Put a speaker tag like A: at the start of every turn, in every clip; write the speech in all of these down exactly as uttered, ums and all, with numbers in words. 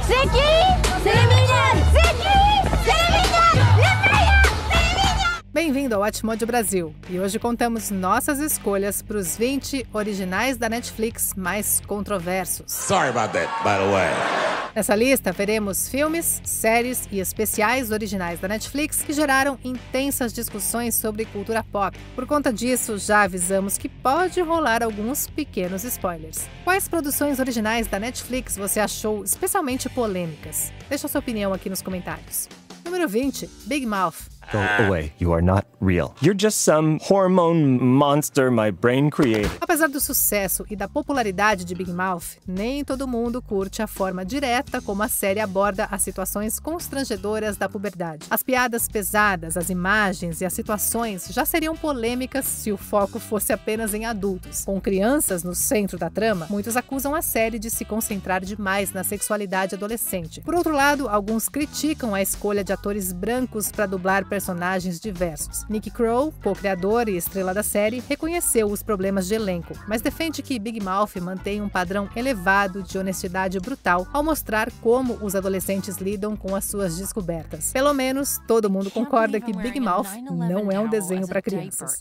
A: Bem-vindo ao Watchmode Brasil, e hoje contamos nossas escolhas para os vinte originais da Netflix mais controversos.
B: Sorry about that, by the way.
A: Nessa lista, veremos filmes, séries e especiais originais da Netflix que geraram intensas discussões sobre cultura pop. Por conta disso, já avisamos que pode rolar alguns pequenos spoilers. Quais produções originais da Netflix você achou especialmente polêmicas? Deixa sua opinião aqui nos comentários. Número vinte, Big Mouth.
C: Go away. You are not real. You're just some hormone monster my brain created.
A: Apesar do sucesso e da popularidade de Big Mouth, nem todo mundo curte a forma direta como a série aborda as situações constrangedoras da puberdade. As piadas pesadas, as imagens e as situações já seriam polêmicas se o foco fosse apenas em adultos. Com crianças no centro da trama, muitos acusam a série de se concentrar demais na sexualidade adolescente. Por outro lado, alguns criticam a escolha de atores brancos para dublar personagens diversos. Nick Kroll, co-criador e estrela da série, reconheceu os problemas de elenco, mas defende que Big Mouth mantém um padrão elevado de honestidade brutal ao mostrar como os adolescentes lidam com as suas descobertas. Pelo menos, todo mundo concorda que Big Mouth não é um desenho para crianças.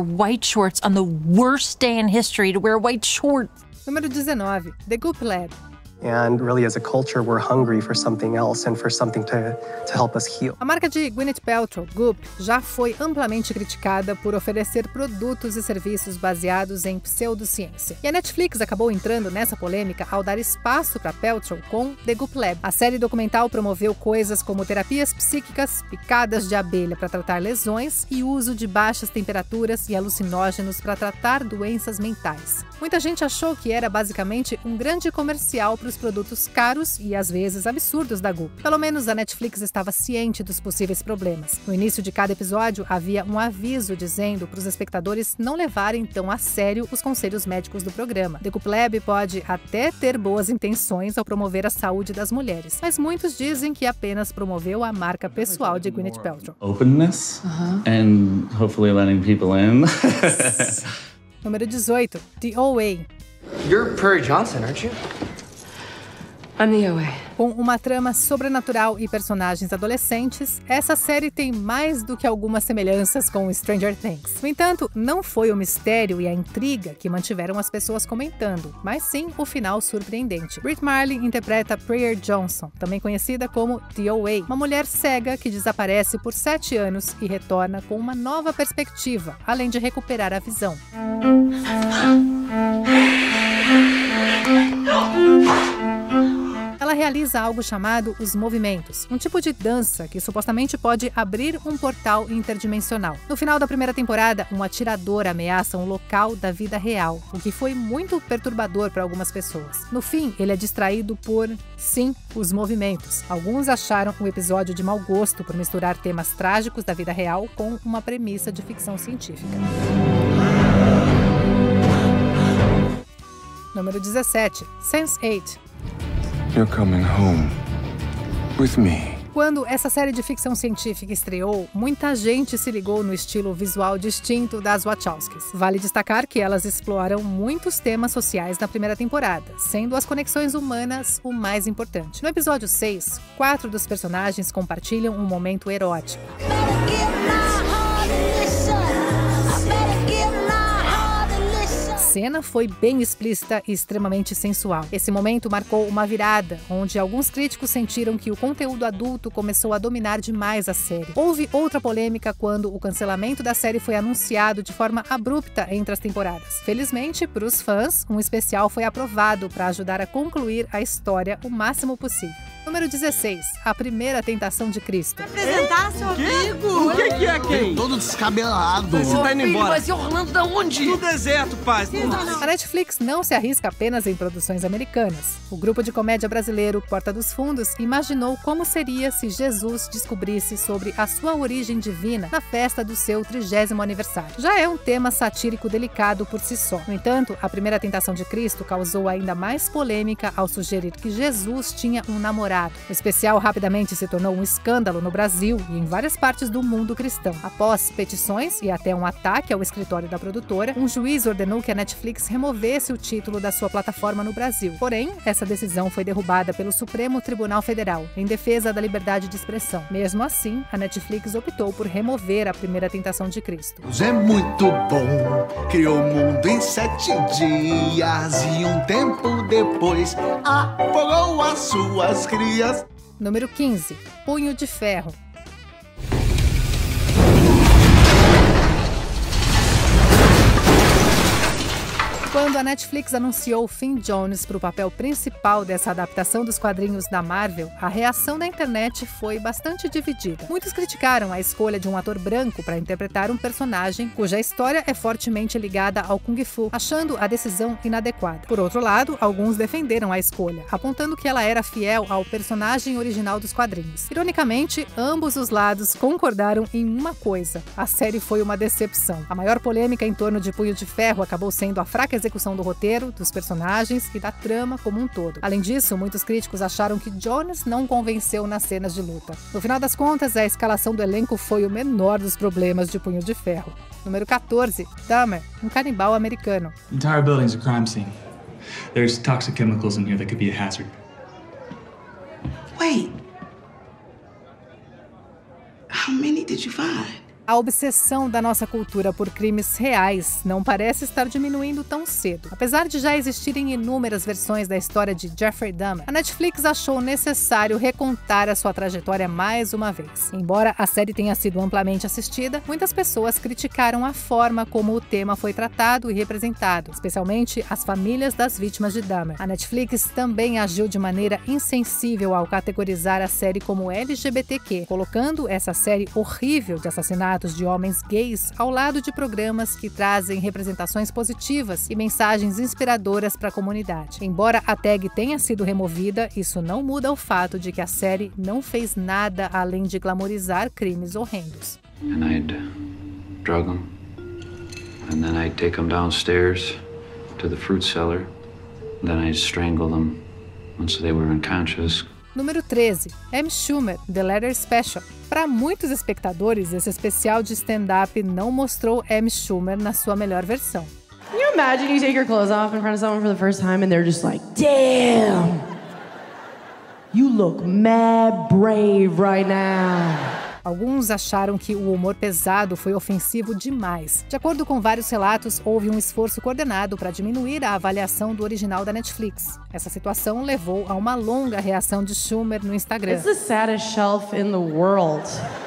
A: Número dezenove, The Goop Lab.
D: And really, as a culture, we're hungry for something else and for something to, to help us heal.
A: A marca de Gwyneth Paltrow, Goop, já foi amplamente criticada por oferecer produtos e serviços baseados em pseudociência. E a Netflix acabou entrando nessa polêmica ao dar espaço para Paltrow com The Goop Lab. A série documental promoveu coisas como terapias psíquicas, picadas de abelha para tratar lesões e uso de baixas temperaturas e alucinógenos para tratar doenças mentais. Muita gente achou que era basicamente um grande comercial para os produtos caros e às vezes absurdos da Goop. Pelo menos a Netflix estava ciente dos possíveis problemas. No início de cada episódio havia um aviso dizendo para os espectadores não levarem tão a sério os conselhos médicos do programa. The Goop Lab pode até ter boas intenções ao promover a saúde das mulheres, mas muitos dizem que apenas promoveu a marca pessoal de Gwyneth Paltrow.
E: Openness uh-huh. and hopefully letting people in.
A: Número dezoito, The O A.
F: You're Prairie Johnson, aren't you? I'm the O A.
A: Com uma trama sobrenatural e personagens adolescentes, essa série tem mais do que algumas semelhanças com Stranger Things. No entanto, não foi o mistério e a intriga que mantiveram as pessoas comentando, mas sim o final surpreendente. Brit Marley interpreta Prairie Johnson, também conhecida como The O A, uma mulher cega que desaparece por sete anos e retorna com uma nova perspectiva, além de recuperar a visão. Ela realiza algo chamado os movimentos, um tipo de dança que supostamente pode abrir um portal interdimensional. No final da primeira temporada, um atirador ameaça um local da vida real, o que foi muito perturbador para algumas pessoas. No fim, ele é distraído por, sim, os movimentos. Alguns acharam o episódio de mau gosto por misturar temas trágicos da vida real com uma premissa de ficção científica. Número dezessete, sense eight.
G: You're coming home with me.
A: Quando essa série de ficção científica estreou, muita gente se ligou no estilo visual distinto das Wachowskis. Vale destacar que elas exploram muitos temas sociais na primeira temporada, sendo as conexões humanas o mais importante. No episódio seis, quatro dos personagens compartilham um momento erótico. A cena foi bem explícita e extremamente sensual. Esse momento marcou uma virada, onde alguns críticos sentiram que o conteúdo adulto começou a dominar demais a série. Houve outra polêmica quando o cancelamento da série foi anunciado de forma abrupta entre as temporadas. Felizmente, para os fãs, um especial foi aprovado para ajudar a concluir a história o máximo possível. Número dezesseis, A Primeira Tentação de Cristo.
H: Apresentar seu amigo?
I: O que, que é quem?
J: Todo descabelado.
I: Você tá indo embora.
H: Mas e Orlando da onde?
I: Do deserto, pai.
A: A Netflix não se arrisca apenas em produções americanas. O grupo de comédia brasileiro Porta dos Fundos imaginou como seria se Jesus descobrisse sobre a sua origem divina na festa do seu trigésimo aniversário. Já é um tema satírico delicado por si só. No entanto, A Primeira Tentação de Cristo causou ainda mais polêmica ao sugerir que Jesus tinha um namorado. liberado. O especial rapidamente se tornou um escândalo no Brasil e em várias partes do mundo cristão. Após petições e até um ataque ao escritório da produtora, um juiz ordenou que a Netflix removesse o título da sua plataforma no Brasil. Porém, essa decisão foi derrubada pelo Supremo Tribunal Federal, em defesa da liberdade de expressão. Mesmo assim, a Netflix optou por remover A Primeira Tentação de Cristo.
J: Deus é muito bom, criou o mundo em sete dias e um tempo depois afogou as suas crias.
A: Número quinze. Punho de Ferro. Quando a Netflix anunciou Finn Jones para o papel principal dessa adaptação dos quadrinhos da Marvel, a reação da internet foi bastante dividida. Muitos criticaram a escolha de um ator branco para interpretar um personagem cuja história é fortemente ligada ao Kung Fu, achando a decisão inadequada. Por outro lado, alguns defenderam a escolha, apontando que ela era fiel ao personagem original dos quadrinhos. Ironicamente, ambos os lados concordaram em uma coisa: a série foi uma decepção. A maior polêmica em torno de Punho de Ferro acabou sendo a fraca execução do roteiro, dos personagens e da trama como um todo. Além disso, muitos críticos acharam que Jones não convenceu nas cenas de luta. No final das contas, a escalação do elenco foi o menor dos problemas de Punho de Ferro. Número quatorze. Dahmer, um canibal americano.
K: The entire building's a crime scene. There's toxic chemicals in here that could be a hazard.
H: Wait. How many did you find?
A: A obsessão da nossa cultura por crimes reais não parece estar diminuindo tão cedo. Apesar de já existirem inúmeras versões da história de Jeffrey Dahmer, a Netflix achou necessário recontar a sua trajetória mais uma vez. Embora a série tenha sido amplamente assistida, muitas pessoas criticaram a forma como o tema foi tratado e representado, especialmente as famílias das vítimas de Dahmer. A Netflix também agiu de maneira insensível ao categorizar a série como L G B T Q, colocando essa série horrível de assassinatos de homens gays ao lado de programas que trazem representações positivas e mensagens inspiradoras para a comunidade. Embora a tag tenha sido removida, isso não muda o fato de que a série não fez nada além de glamorizar crimes horrendos.
L: And I'd drug them, and then I'd take them downstairs to the fruit cellar, and then I'd strangle them once they were unconscious.
A: Número treze. Amy Schumer, The Letter Special. Para muitos espectadores, esse especial de stand-up não mostrou Amy Schumer na sua melhor versão.
F: Can you imagine you take your clothes off in front of someone for the first time and they're just like, damn, you look mad brave right now.
A: Alguns acharam que o humor pesado foi ofensivo demais. De acordo com vários relatos, houve um esforço coordenado para diminuir a avaliação do original da Netflix. Essa situação levou a uma longa reação de Schumer no Instagram.
F: It's the saddest shelf in the world.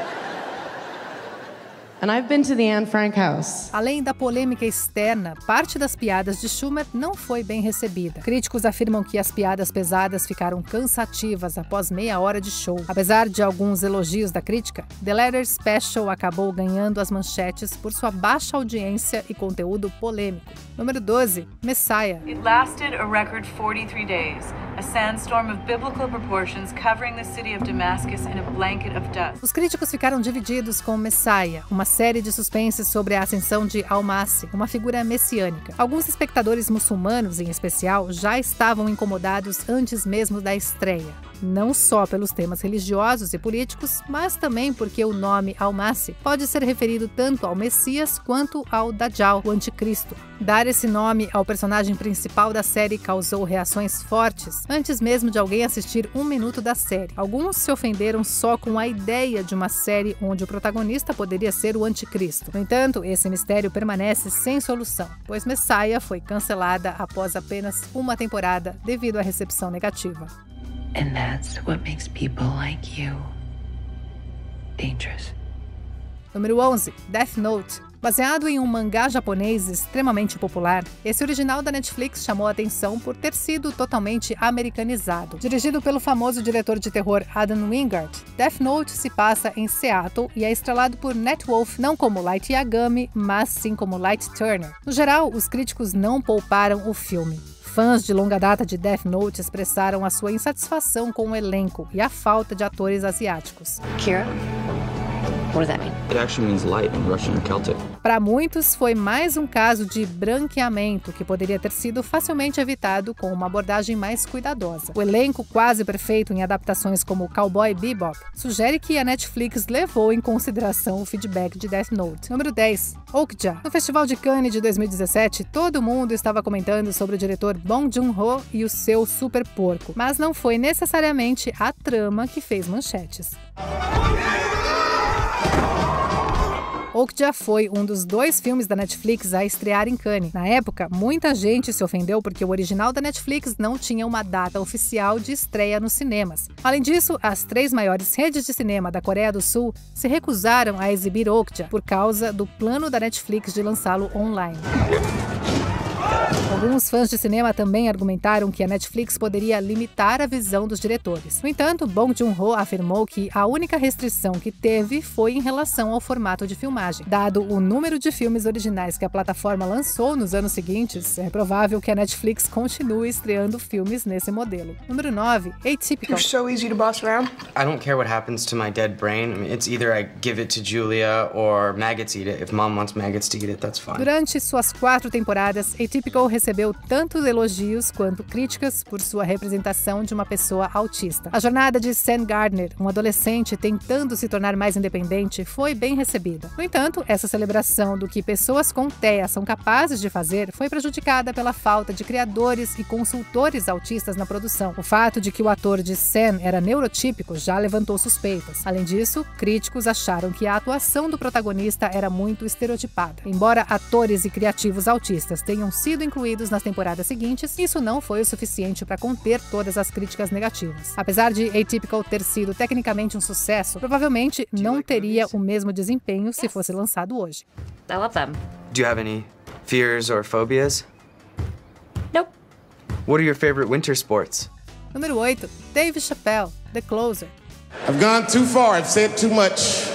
F: And I've been to the Anne Frank house.
A: Além da polêmica externa, parte das piadas de Schumer não foi bem recebida. Críticos afirmam que as piadas pesadas ficaram cansativas após meia hora de show. Apesar de alguns elogios da crítica, The Letter Special acabou ganhando as manchetes por sua baixa audiência e conteúdo polêmico. Número doze. Messiah.
M: It lasted a record forty-three days, a sandstorm of biblical proportions covering the city of Damascus in a blanket of dust.
A: Os críticos ficaram divididos com Messiah, uma série de suspense sobre a ascensão de Al-Masih, uma figura messiânica. Alguns espectadores muçulmanos, em especial, já estavam incomodados antes mesmo da estreia. Não só pelos temas religiosos e políticos, mas também porque o nome Al-Masih pode ser referido tanto ao Messias quanto ao Dajjal, o anticristo. Dar esse nome ao personagem principal da série causou reações fortes, antes mesmo de alguém assistir um minuto da série. Alguns se ofenderam só com a ideia de uma série onde o protagonista poderia ser o anticristo. No entanto, esse mistério permanece sem solução, pois Messiah foi cancelada após apenas uma temporada devido à recepção negativa.
N: And that's what makes people like you dangerous.
A: Número onze. Death Note. Baseado em um mangá japonês extremamente popular, esse original da Netflix chamou a atenção por ter sido totalmente americanizado. Dirigido pelo famoso diretor de terror Adam Wingard, Death Note se passa em Seattle e é estrelado por Nightwolf, não como Light Yagami, mas sim como Light Turner. No geral, os críticos não pouparam o filme. Fãs de longa data de Death Note expressaram a sua insatisfação com o elenco e a falta de atores asiáticos.
N: Kira?
O: What does that mean?
P: It actually means light in Russian and Celtic.
A: Para muitos, foi mais um caso de branqueamento que poderia ter sido facilmente evitado com uma abordagem mais cuidadosa. O elenco quase perfeito em adaptações como Cowboy Bebop sugere que a Netflix levou em consideração o feedback de Death Note. Número dez. Okja. No Festival de Cannes de dois mil e dezessete, todo mundo estava comentando sobre o diretor Bong Joon-ho e o seu super porco, mas não foi necessariamente a trama que fez manchetes. Okja foi um dos dois filmes da Netflix a estrear em Cannes. Na época, muita gente se ofendeu porque o original da Netflix não tinha uma data oficial de estreia nos cinemas. Além disso, as três maiores redes de cinema da Coreia do Sul se recusaram a exibir Okja por causa do plano da Netflix de lançá-lo online. Alguns fãs de cinema também argumentaram que a Netflix poderia limitar a visão dos diretores. No entanto, Bong Joon-ho afirmou que a única restrição que teve foi em relação ao formato de filmagem. Dado o número de filmes originais que a plataforma lançou nos anos seguintes, é provável que a Netflix continue estreando filmes nesse modelo. Número nove. Atypical.
Q: You're so easy to boss around. I don't care what happens to my dead brain. I mean, it's either I give it to Julia or maggots eat it. If mom wants maggots to eat it, that's fine.
A: Durante suas quatro temporadas, Atypical recebeu tanto elogios quanto críticas por sua representação de uma pessoa autista. A jornada de Sam Gardner, um adolescente tentando se tornar mais independente, foi bem recebida. No entanto, essa celebração do que pessoas com T E A são capazes de fazer foi prejudicada pela falta de criadores e consultores autistas na produção. O fato de que o ator de Sam era neurotípico já levantou suspeitas. Além disso, críticos acharam que a atuação do protagonista era muito estereotipada. Embora atores e criativos autistas tenham sido incluídos nas temporadas seguintes, isso não foi o suficiente para conter todas as críticas negativas. Apesar de Atypical ter sido tecnicamente um sucesso, provavelmente não teria o mesmo desempenho se fosse lançado hoje.
O: I love them.
Q: Do you have any fears or phobias?
O: Nope.
Q: What are your favorite winter sports?
A: Número oito. Dave Chappelle, The Closer.
B: I've gone too far. I've said too much.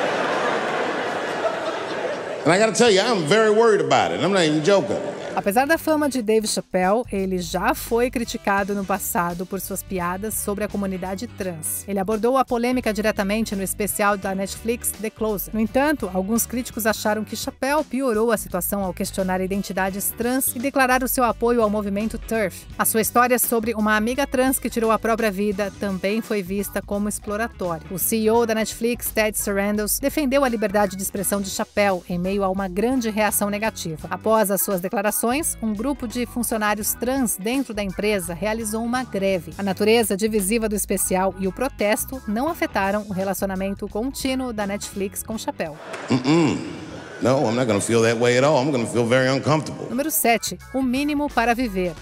B: And I gotta tell you, I'm very worried about it. I'm not even joking.
A: Apesar da fama de Dave Chappelle, ele já foi criticado no passado por suas piadas sobre a comunidade trans. Ele abordou a polêmica diretamente no especial da Netflix The Closer. No entanto, alguns críticos acharam que Chappelle piorou a situação ao questionar identidades trans e declarar o seu apoio ao movimento TERF. A sua história sobre uma amiga trans que tirou a própria vida também foi vista como exploratória. O C E O da Netflix, Ted Sarandos, defendeu a liberdade de expressão de Chappelle em meio a uma grande reação negativa. Após as suas declarações, um grupo de funcionários trans dentro da empresa realizou uma greve. A natureza divisiva do especial e o protesto não afetaram o relacionamento contínuo da Netflix com Chappelle.
B: Mm-mm. No, I'm not gonna feel that way at all. I'm gonna feel very uncomfortable.
A: Número sete. O mínimo para viver.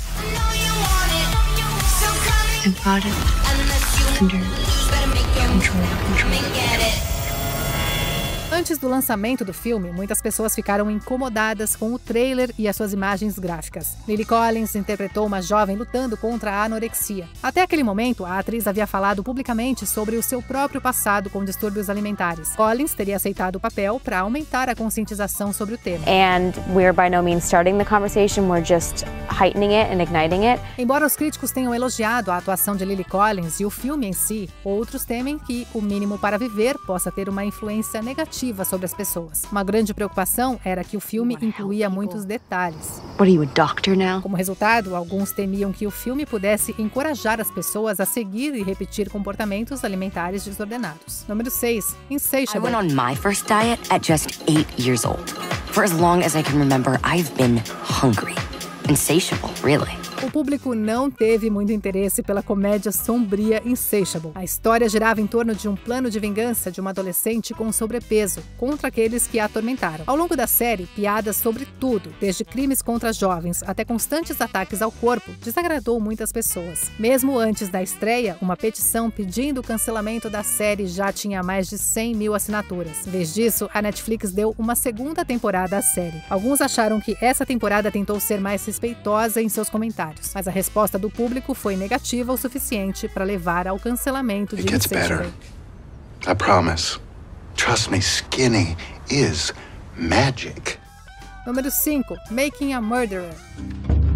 N: I've got it under control, control.
A: Antes do lançamento do filme, muitas pessoas ficaram incomodadas com o trailer e as suas imagens gráficas. Lily Collins interpretou uma jovem lutando contra a anorexia. Até aquele momento, a atriz havia falado publicamente sobre o seu próprio passado com distúrbios alimentares. Collins teria aceitado o papel para aumentar a conscientização sobre o tema.
R: And we're by no means starting the conversation, we're just heightening it and igniting it.
A: Embora os críticos tenham elogiado a atuação de Lily Collins e o filme em si, outros temem que O Mínimo para Viver possa ter uma influência negativa sobre as pessoas. Uma grande preocupação era que o filme incluía muitos detalhes.
N: What are you, a doctor now?
A: Como resultado, alguns temiam que o filme pudesse encorajar as pessoas a seguir e repetir comportamentos alimentares desordenados. Número seis. Insatiable.
S: I went on my first diet at just eight years old. For as long as I can remember, I've been hungry. Insatiable, really.
A: O público não teve muito interesse pela comédia sombria Insatiable. A história girava em torno de um plano de vingança de uma adolescente com sobrepeso contra aqueles que a atormentaram. Ao longo da série, piadas sobre tudo, desde crimes contra jovens até constantes ataques ao corpo, desagradou muitas pessoas. Mesmo antes da estreia, uma petição pedindo o cancelamento da série já tinha mais de cem mil assinaturas. Em vez disso, a Netflix deu uma segunda temporada à série. Alguns acharam que essa temporada tentou ser mais respeitosa em seus comentários, mas a resposta do público foi negativa o suficiente para levar ao cancelamento de Insatiable.
J: I promise. Trust me, skinny is magic.
A: Número cinco. Making a Murderer.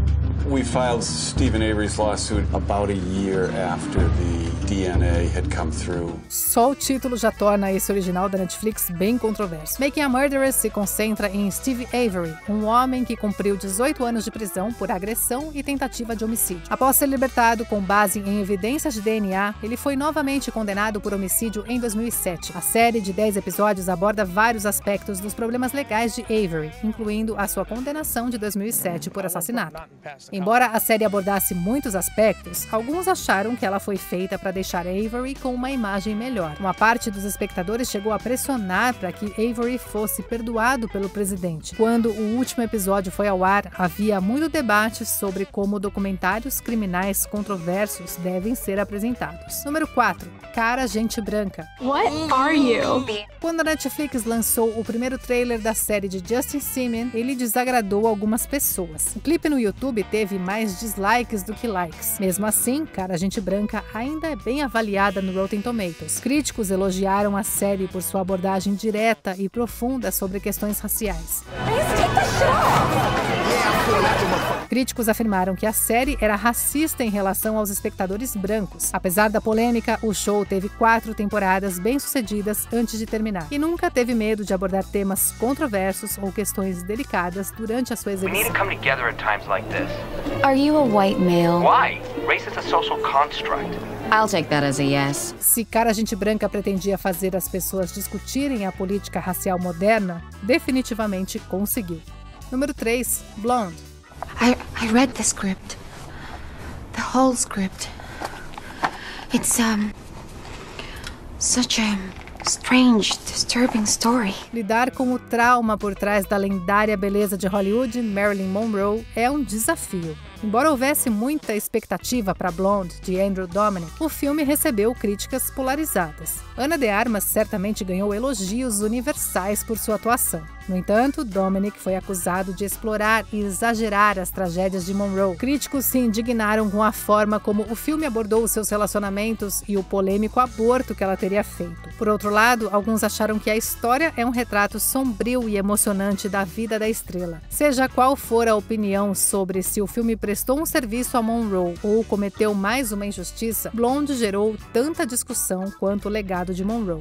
G: We filed Stephen Avery's lawsuit about a year after the D N A had come through.
A: Só o título já torna esse original da Netflix bem controverso. Making a Murderer se concentra em Steve Avery, um homem que cumpriu dezoito anos de prisão por agressão e tentativa de homicídio. Após ser libertado com base em evidências de D N A, ele foi novamente condenado por homicídio em dois mil e sete. A série de dez episódios aborda vários aspectos dos problemas legais de Avery, incluindo a sua condenação de dois mil e sete por assassinato. Embora a série abordasse muitos aspectos, alguns acharam que ela foi feita para deixar Avery com uma imagem melhor. Uma parte dos espectadores chegou a pressionar para que Avery fosse perdoado pelo presidente. Quando o último episódio foi ao ar, havia muito debate sobre como documentários criminais controversos devem ser apresentados. Número quatro. Cara Gente Branca.
N: What are you?
A: Quando a Netflix lançou o primeiro trailer da série de Justin Simien, ele desagradou algumas pessoas. O clipe no YouTube teve mais dislikes do que likes. Mesmo assim, Cara Gente Branca ainda é bem avaliada no Rotten Tomatoes. Críticos elogiaram a série por sua abordagem direta e profunda sobre questões raciais. Críticos afirmaram que a série era racista em relação aos espectadores brancos. Apesar da polêmica, o show teve quatro temporadas bem-sucedidas antes de terminar e nunca teve medo de abordar temas controversos ou questões delicadas durante a sua exibição.
T: We need to come together at times like this.
N: Are you a white male?
T: Why? Race is a social construct.
N: I'll take that as a yes.
A: Se Cara Gente Branca pretendia fazer as pessoas discutirem a política racial moderna, definitivamente conseguiu. Número três. Blonde.
N: I, I read the script. The whole script. It's, um, such a strange, disturbing story.
A: Lidar com o trauma por trás da lendária beleza de Hollywood, Marilyn Monroe, é um desafio. Embora houvesse muita expectativa para Blonde, de Andrew Dominik, o filme recebeu críticas polarizadas. Ana de Armas certamente ganhou elogios universais por sua atuação. No entanto, Dominik foi acusado de explorar e exagerar as tragédias de Monroe. Críticos se indignaram com a forma como o filme abordou seus relacionamentos e o polêmico aborto que ela teria feito. Por outro lado, alguns acharam que a história é um retrato sombrio e emocionante da vida da estrela. Seja qual for a opinião sobre se o filme prestou um serviço a Monroe ou cometeu mais uma injustiça, Blonde gerou tanta discussão quanto o legado de Monroe.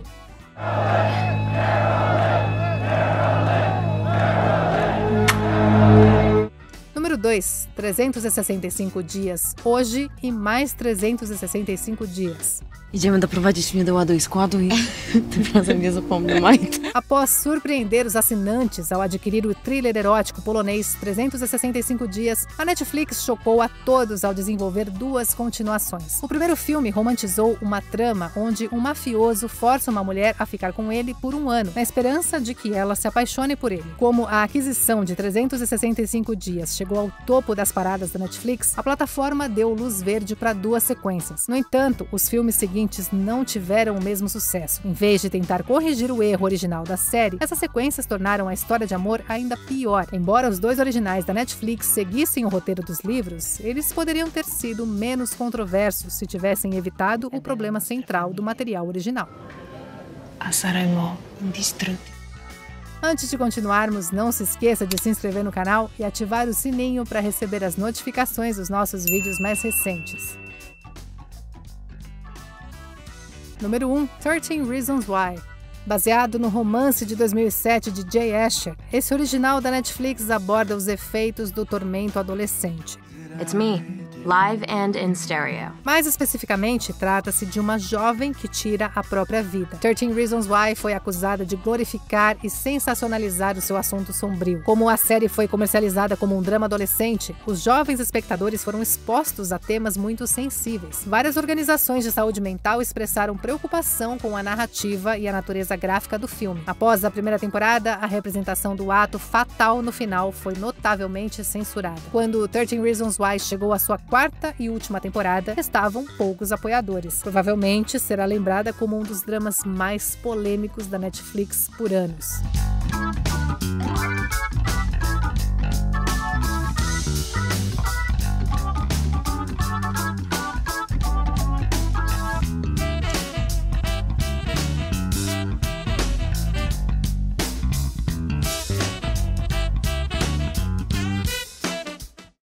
A: Número dois. trezentos e sessenta e cinco dias. Hoje e mais trezentos e sessenta e cinco dias.
F: Idziemy doprowadzić mnie do ładu i składu i tym razem nie zapomnę Majta.
A: Após surpreender os assinantes ao adquirir o thriller erótico polonês trezentos e sessenta e cinco dias, a Netflix chocou a todos ao desenvolver duas continuações. O primeiro filme romantizou uma trama onde um mafioso força uma mulher a ficar com ele por um ano, na esperança de que ela se apaixone por ele. Como a aquisição de trezentos e sessenta e cinco dias chegou ao topo das paradas da Netflix, a plataforma deu luz verde para duas sequências. No entanto, os filmes seguintes não tiveram o mesmo sucesso. Em vez de tentar corrigir o erro original da série, essas sequências tornaram a história de amor ainda pior. Embora os dois originais da Netflix seguissem o roteiro dos livros, eles poderiam ter sido menos controversos se tivessem evitado o problema central do material original. Antes de continuarmos, não se esqueça de se inscrever no canal e ativar o sininho para receber as notificações dos nossos vídeos mais recentes. Número um. treze Reasons Why. Baseado no romance de dois mil e sete de Jay Asher, esse original da Netflix aborda os efeitos do tormento adolescente.
R: It's me, live and in stereo.
A: Mais especificamente, trata-se de uma jovem que tira a própria vida. treze Reasons Why foi acusada de glorificar e sensacionalizar o seu assunto sombrio. Como a série foi comercializada como um drama adolescente, os jovens espectadores foram expostos a temas muito sensíveis. Várias organizações de saúde mental expressaram preocupação com a narrativa e a natureza gráfica do filme. Após a primeira temporada, a representação do ato fatal no final foi notavelmente censurada. Quando treze Reasons Why chegou à sua quarta e última temporada, restavam poucos apoiadores. Provavelmente será lembrada como um dos dramas mais polêmicos da Netflix por anos.